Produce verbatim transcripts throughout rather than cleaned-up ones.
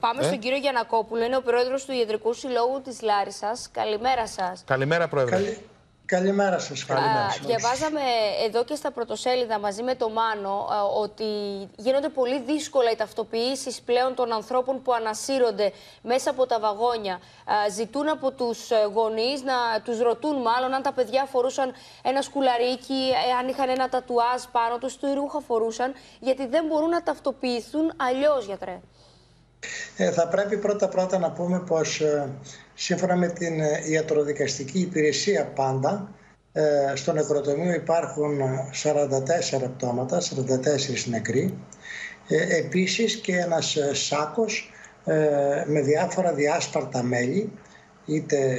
Πάμε ε? στον κύριο Γιαννακόπουλο, είναι ο πρόεδρος του Ιατρικού Συλλόγου της Λάρισσας. Καλημέρα σας. Καλημέρα, πρόεδρε. Καλη... Καλημέρα σας. Καλημέρα σας. Διαβάζαμε εδώ και στα πρωτοσέλιδα μαζί με το Μάνο α, ότι γίνονται πολύ δύσκολα οι ταυτοποιήσεις πλέον των ανθρώπων που ανασύρονται μέσα από τα βαγόνια. Α, ζητούν από τους γονείς να τους ρωτούν μάλλον αν τα παιδιά φορούσαν ένα σκουλαρίκι, αν είχαν ένα τατουάζ πάνω τους, τι ρούχα φορούσαν, γιατί δεν μπορούν να ταυτοποιηθούν αλλιώς, γιατρέ. Ε, θα πρέπει πρώτα-πρώτα να πούμε πως ε, σύμφωνα με την ε, ιατροδικαστική υπηρεσία πάντα, ε, στο νεκροτομείο υπάρχουν σαράντα τέσσερα πτώματα, σαράντα τέσσερα νεκροί, ε, επίσης και ένας ε, σάκος ε, με διάφορα διάσπαρτα μέλη, είτε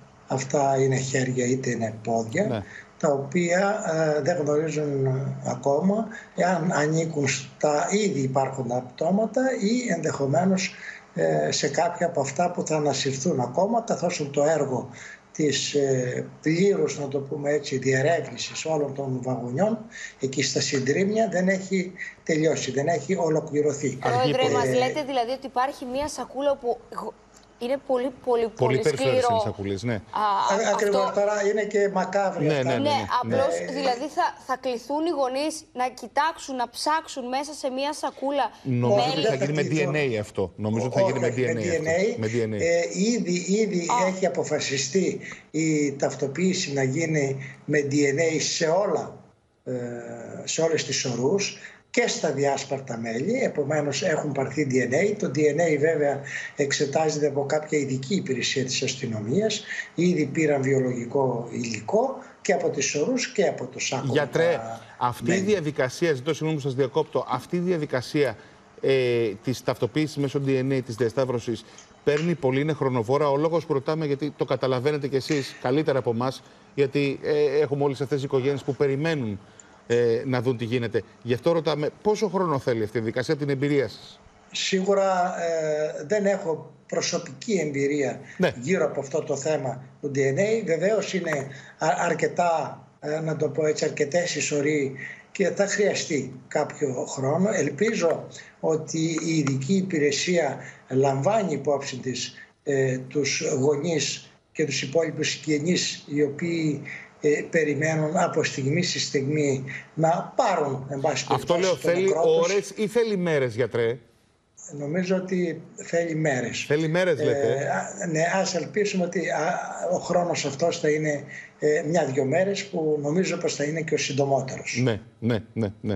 αυτά είναι χέρια είτε είναι πόδια, ναι. τα οποία ε, δεν γνωρίζουν ακόμα εάν ανήκουν στα ήδη υπάρχοντα πτώματα ή ενδεχομένως ε, σε κάποια από αυτά που θα ανασυρθούν ακόμα, καθώς το έργο της ε, πλήρους, να το πούμε έτσι, διερεύνησης όλων των βαγονιών εκεί στα Συντρίμμια δεν έχει τελειώσει, δεν έχει ολοκληρωθεί. Πρόεδρε, ε, μας λέτε δηλαδή ότι υπάρχει μία σακούλα που είναι πολύ, πολύ, πολύ, πολύ σκληρό. Πολύ σακούλες, ναι. Α, Ακριβώς, αυτό... τώρα είναι και μακάβρια. Ναι, ναι, ναι, ναι, ναι. ναι, απλώς ναι. δηλαδή θα, θα κληθούν οι γονείς να κοιτάξουν, να ψάξουν μέσα σε μία σακούλα. Νομίζω ότι θα γίνει με ντι εν έι αυτό. Νομίζω ότι θα γίνει με ντι εν έι. Με ντι εν έι. Ε, ήδη ήδη έχει αποφασιστεί η ταυτοποίηση να γίνει με ντι εν έι σε, όλα, ε, σε όλες τις ορούς και στα διάσπαρτα μέλη, επομένως έχουν πάρθει ντι εν έι. Το ντι εν έι βέβαια εξετάζεται από κάποια ειδική υπηρεσία της αστυνομίας. Ήδη πήραν βιολογικό υλικό και από τις ορούς και από το σάκο. Γιατρέ, αυτή μέλη. η διαδικασία, ζητώ συγγνώμη που σας διακόπτω, αυτή η διαδικασία ε, της ταυτοποίησης μέσω ντι εν έι, της διασταύρωσης, παίρνει πολύ, είναι χρονοβόρα. Ο λόγος που ρωτάμε, γιατί το καταλαβαίνετε κι εσείς καλύτερα από εμάς, γιατί ε, έχουμε όλες αυτές τις οικογένειες που περιμένουν Ε, να δουν τι γίνεται. Γι' αυτό ρωτάμε πόσο χρόνο θέλει αυτή η διαδικασία από την εμπειρία σας. Σίγουρα ε, δεν έχω προσωπική εμπειρία ναι. γύρω από αυτό το θέμα του ντι εν έι. Βεβαίως είναι αρκετά, ε, να το πω έτσι, αρκετές οι σωροί και θα χρειαστεί κάποιο χρόνο. Ελπίζω ότι η ειδική υπηρεσία λαμβάνει υπόψη της ε, τους γονείς και τους υπόλοιπους συγγενείς οι οποίοι Ε, περιμένουν από στιγμή στη στιγμή να πάρουν, εν πάση περιπτώσει, αυτό λέω, θέλει ώρες ή θέλει μέρες, γιατρέ? Νομίζω ότι θέλει μέρες. Θέλει μέρες, λέτε. Ε, ναι, ας ελπίσουμε ότι α, ο χρόνος αυτός θα είναι ε, μια-δυο μέρες, που νομίζω πως θα είναι και ο συντομότερος. Ναι, ναι, ναι, ναι.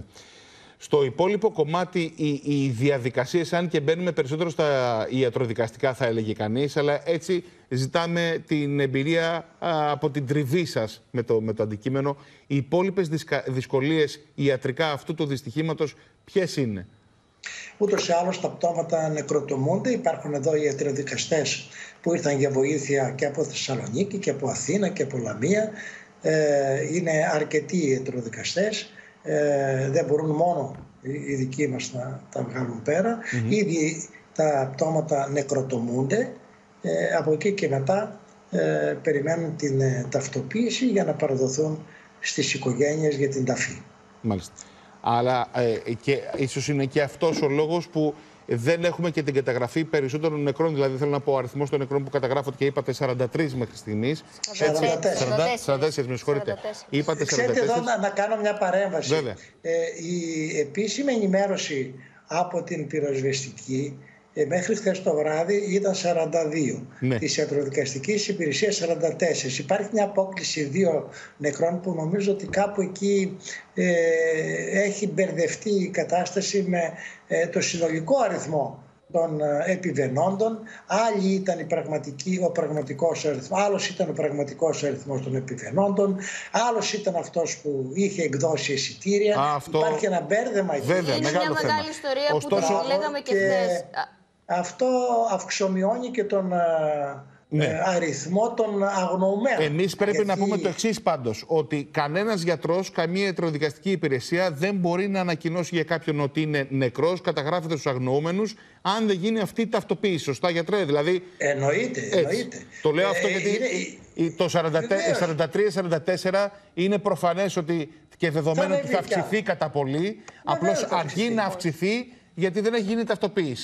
Στο υπόλοιπο κομμάτι, οι, οι διαδικασίες, αν και μπαίνουμε περισσότερο στα ιατροδικαστικά, θα έλεγε κανείς, αλλά έτσι ζητάμε την εμπειρία α, από την τριβή σας με το, με το αντικείμενο. Οι υπόλοιπες δυσκολίες ιατρικά αυτού του δυστυχήματος ποιες είναι? Ούτως ή άλλως τα πτώματα νεκροτομούνται. Υπάρχουν εδώ οι ιατροδικαστές που ήρθαν για βοήθεια και από Θεσσαλονίκη και από Αθήνα και από Λαμία. Ε, είναι αρκετοί οι ιατροδικαστές. Ε, δεν μπορούν μόνο οι δικοί μας να τα βγάλουν πέρα. Mm-hmm. Ήδη τα πτώματα νεκροτομούνται. Ε, από εκεί και μετά ε, περιμένουν την ε, ταυτοποίηση για να παραδοθούν στις οικογένειες για την ταφή. Μάλιστα. Αλλά ε, και ίσως είναι και αυτός ο λόγος που δεν έχουμε και την καταγραφή περισσότερων νεκρών. Δηλαδή, θέλω να πω, ο αριθμός των νεκρών που καταγράφονται, και είπατε σαράντα τρία μέχρι στιγμής. σαράντα τέσσερα. σαράντα τέσσερα, με συγχωρείτε. Είπατε σαράντα τέσσερα. Ξέρετε εδώ να, να κάνω μια παρέμβαση. Ε, η επίσημη ενημέρωση από την πυροσβεστική ε, μέχρι χθες το βράδυ ήταν σαράντα δύο. Ναι. Της ιατροδικαστικής υπηρεσίας σαράντα τέσσερα. Υπάρχει μια απόκληση δύο νεκρών που νομίζω ότι κάπου εκεί ε, έχει μπερδευτεί η κατάσταση με ε, το συνολικό αριθμό των ε, επιβενόντων. Άλλοι ήταν η πραγματική, ο πραγματικός αριθμός, άλλος ήταν ο πραγματικός αριθμός των επιβενόντων, άλλος ήταν αυτός που είχε εκδώσει εισιτήρια. Α, αυτό... Υπάρχει ένα μπέρδεμα εκεί. Βέβαια, είναι μια θέμα. Μεγάλη ιστορία. Ωστόσο, που το λέγαμε και, και χθες. Αυτό αυξομειώνει και τον ναι. ε, αριθμό των αγνοωμένων. Εμείς πρέπει Γιατί... να πούμε το εξής πάντως, ότι κανένας γιατρός, καμία ιατροδικαστική υπηρεσία δεν μπορεί να ανακοινώσει για κάποιον ότι είναι νεκρός, καταγράφεται στους αγνοούμενους, αν δεν γίνει αυτή η ταυτοποίηση. Σωστά, γιατρέ? Δηλαδή, εννοείται, εννοείται. Το λέω ε, αυτό γιατί είναι... το σαράντα τρία σαράντα τέσσερα είναι προφανές ότι και δεδομένου ότι θα αυξηθεί κατά πολύ, απλώς αρκεί να αυξηθεί γιατί δεν έχει γίνει ταυτοποίηση.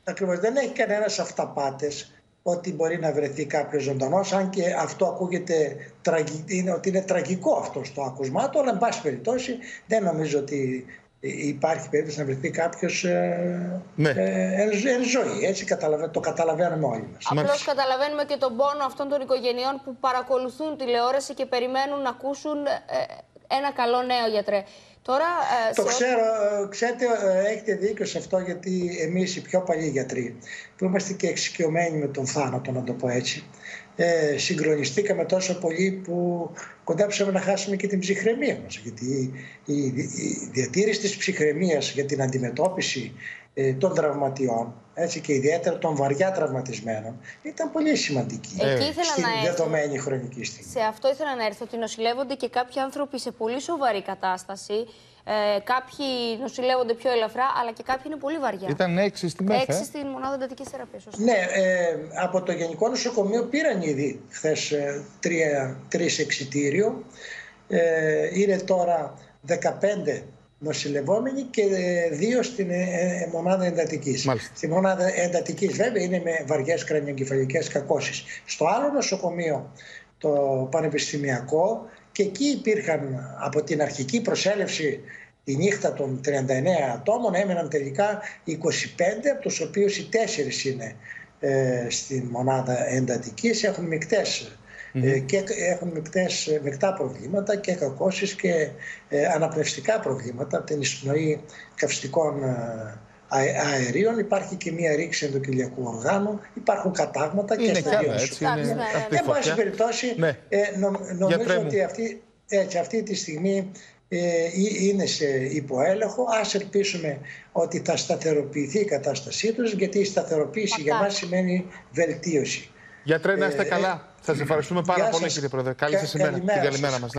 Ακριβώς. Δεν έχει κανένας αυταπάτες ότι μπορεί να βρεθεί κάποιος ζωντανός, αν και αυτό ακούγεται είναι, ότι είναι τραγικό αυτό στο άκουσμά του, αλλά εν πάση περιπτώσει δεν νομίζω ότι υπάρχει περίπτωση να βρεθεί κάποιος ε, ναι. ε, εν ζωή. Έτσι το καταλαβαίνουμε όλοι μας. Απλώς καταλαβαίνουμε και τον πόνο αυτών των οικογενειών που παρακολουθούν τηλεόραση και περιμένουν να ακούσουν ε, ένα καλό νέο, γιατρέ. Τώρα, ε, το σε... ξέρω, ξέρετε, έχετε δίκιο σε αυτό, γιατί εμείς οι πιο παλιοί γιατροί που είμαστε και εξοικειωμένοι με τον θάνατο, να το πω έτσι, ε, συγκρονιστήκαμε τόσο πολύ που κοντέψαμε να χάσουμε και την ψυχραιμία μας, γιατί η, η, η διατήρηση της ψυχραιμίας για την αντιμετώπιση ε, των τραυματιών, έτσι, και ιδιαίτερα των βαριά τραυματισμένων, ήταν πολύ σημαντική Εκεί στην να δεδομένη χρονική στιγμή. Σε αυτό ήθελα να έρθω, ότι νοσηλεύονται και κάποιοι άνθρωποι σε πολύ σοβαρή κατάσταση. Ε, κάποιοι νοσηλεύονται πιο ελαφρά, αλλά και κάποιοι είναι πολύ βαριά. Ήταν έξι στη ΜΕΘ. Έξι στην μονάδα εντατικής θεραπείας. Ναι, ε, από το Γενικό Νοσοκομείο πήραν ήδη χθες ε, τρία, τρεις εξιτήριο. Ε, είναι τώρα δεκαπέντε νοσηλευόμενοι και δύο στην ε, μονάδα εντατικής. Μάλιστα. Στη μονάδα εντατικής βέβαια είναι με βαριές κρανιογκεφαλικές κακώσεις. Στο άλλο νοσοκομείο, το πανεπιστημιακό, και εκεί υπήρχαν από την αρχική προσέλευση τη νύχτα των τριάντα εννέα ατόμων, έμεναν τελικά είκοσι πέντε, από τους οποίους οι τέσσερις είναι ε, στην μονάδα εντατικής, έχουν μεικτές mm-hmm. ε, και έχουν μεικτές, μεικτά προβλήματα και κακώσεις και ε, αναπνευστικά προβλήματα από την εισπνοή καυστικών ε, αερίων. Υπάρχει και μία ρήξη ενδοκυλιακού οργάνου, υπάρχουν κατάγματα και στα δύο νοσοκομεία. Εν πάση περιπτώσει, ναι. ε, νο, νομίζω ότι αυτή, έτσι, αυτή τη στιγμή ε, είναι σε υποέλεγχο. Ας ελπίσουμε ότι θα σταθεροποιηθεί η κατάστασή τους, γιατί η σταθεροποίηση Πατά. για μας σημαίνει βελτίωση. Γιατρέ, να είστε ε, καλά. Ε, Σας ευχαριστούμε πάρα πολύ, κύριε Πρόεδρε. Καλή σας ημέρα. Την καλημέρα μας.